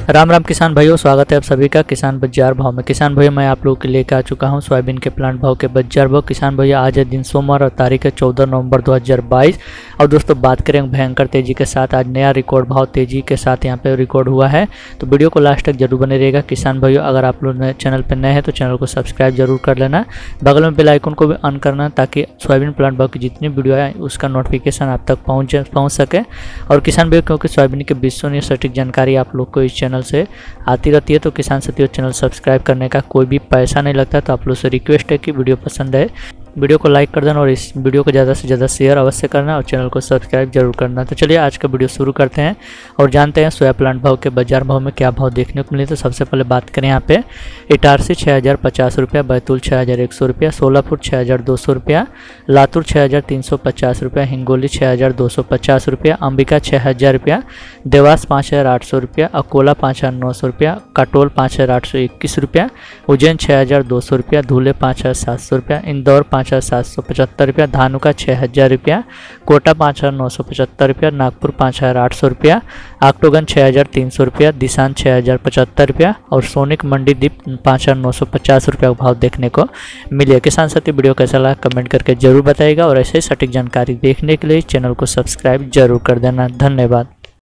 राम राम किसान भाइयों, स्वागत है आप सभी का किसान बाजार भाव में। किसान भाइयों, मैं आप लोगों के लेकर आ चुका हूं सोयाबीन के प्लांट भाव के बाजार भाव। किसान भैया, आज है दिन सोमवार और तारीख है 14 नवंबर 2022। और दोस्तों बात करें भयंकर तेजी के साथ, आज नया रिकॉर्ड भाव तेजी के साथ यहां पे रिकॉर्ड हुआ है। तो वीडियो को लास्ट तक जरूर बने रहेगा। किसान भाइयों, अगर आप लोग चैनल पर नए हैं तो चैनल को सब्सक्राइब जरूर कर लेना, बगल में बेल आइकन को भी ऑन करना, ताकि सोयाबीन प्लांट भाव की जितनी वीडियो है उसका नोटिफिकेशन आप तक पहुँच सके। और किसान भाइयों, क्योंकि सोयाबीन की विश्वसनीय सटीक जानकारी आप लोग को इस चैनल से आती रहती है, तो किसान साथियों चैनल सब्सक्राइब करने का कोई भी पैसा नहीं लगता। तो आप लोग से रिक्वेस्ट है कि वीडियो पसंद है वीडियो को लाइक कर देना और इस वीडियो को ज़्यादा से ज़्यादा शेयर अवश्य करना और चैनल को सब्सक्राइब जरूर करना। तो चलिए आज का वीडियो शुरू करते हैं और जानते हैं सोया प्लांट भाव के बाजार भाव में क्या भाव देखने को मिले। तो सबसे पहले बात करें यहाँ पे इटारसी 6050 रुपया, बैतूल 6100 रुपया, सोलापुर 6200 रुपया, लातूर 6350 रुपया, हिंगोली 6250 रुपया, अंबिका 6000 रुपया, देवास 5800 रुपया, अकोला 5900 रुपया, काटोल 5821 रुपया, उज्जैन 6200 रुपया, धुले 5700 रुपया, इंदौर 5775 रुपया, धानुका 6000 रुपया, कोटा 5975 रुपया, नागपुर 5800 रुपया, आक्टोगन 6300 रुपया, दिसान 6075 रुपया और सोनिक मंडी दीप 5950 रुपया भाव देखने को मिले। किसान साथी, वीडियो कैसा लगा कमेंट करके जरूर बताइएगा और ऐसे ही सटीक जानकारी देखने के लिए चैनल को सब्सक्राइब जरूर कर देना। धन्यवाद।